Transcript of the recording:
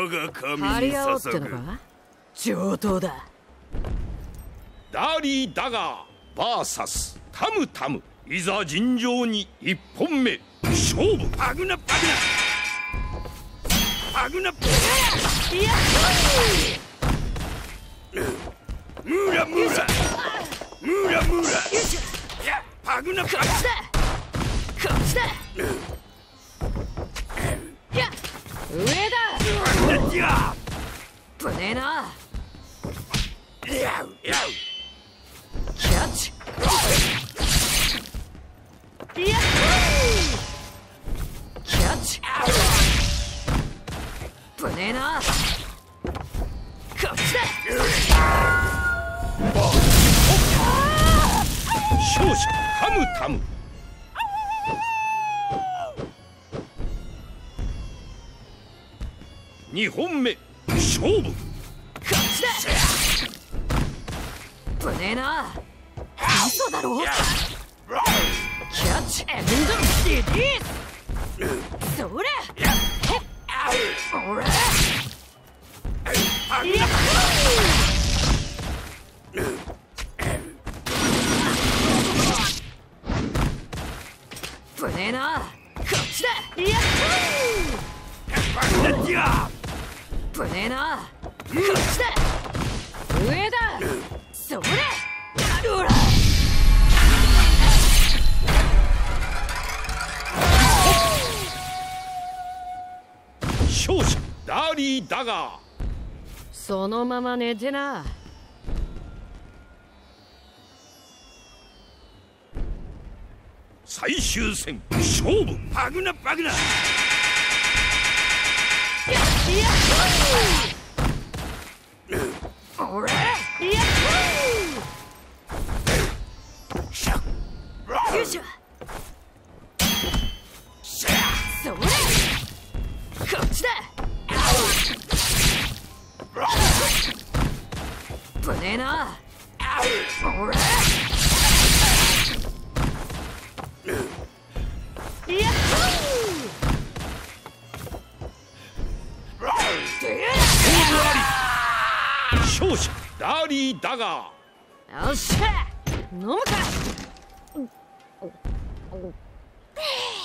我が神に張り合おうって捧ぐ。 のか。上等だ。 ダーリー・ダガー VS タムタム、いざ尋常に1本目勝負。パグナパグナパグナパグナ、いやムーラムーラムーラムーラ、いやパグナパグナ、こっちだいや上だ。危ねえな。キャッチ。いやキャッチ。危ねえな。こっちだ。勝者タムタム。2本目勝負。こっちだ。危ねえな。嘘だろ。キャッチエンドリリース。それおらやっ危ねえな。こっちだ。やっ危ねえな。こっちだ。上だ。それほら。勝者ダーリー・ダガー。そのまま寝てな。最終戦勝負。パグナパグナ。おらよいしょ。それこっちだ。危ねえな。おらやっ勝者ダーリー・ダガー。よっしゃ飲むか。